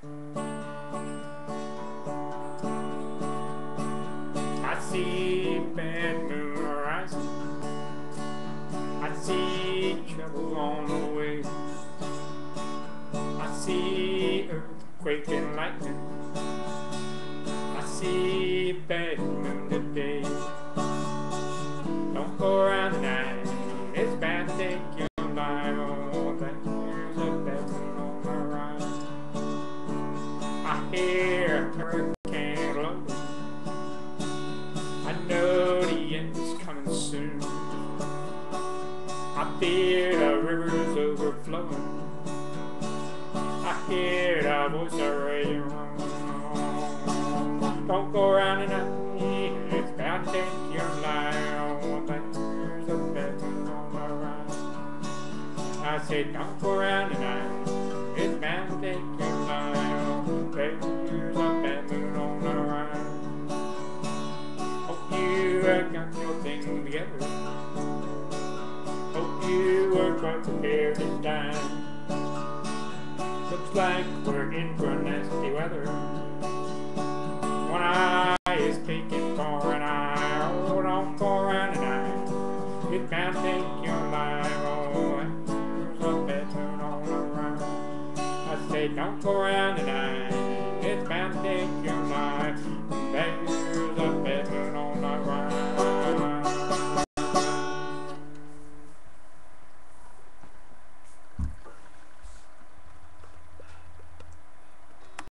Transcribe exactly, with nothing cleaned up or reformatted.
I see bad moon rising, I see trouble on the way, I see earthquake and lightning, I see bad moon today. Don't go around tonight, it's bad to take your life. Oh, there's a bad moon on the rise. I hear a hurricane blowing, I know the end is coming soon. I fear the river's overflowing, I hear the voice of rain. Don't go around tonight, it's bound to take your life. Oh, there's a bad moon on the rise. I said, don't go around tonight, it's bound to take your life. Oh, there's a bad moon on the rise. Hope you have got your thing together, hope you are quite prepared this time. Looks like we're in for nasty weather. One eye is taking for an eye. Oh, don't go around tonight, it's bound to take your life. Oh, there's a bad moon on the rise. I say, don't go around tonight, it's bound to take your life. There's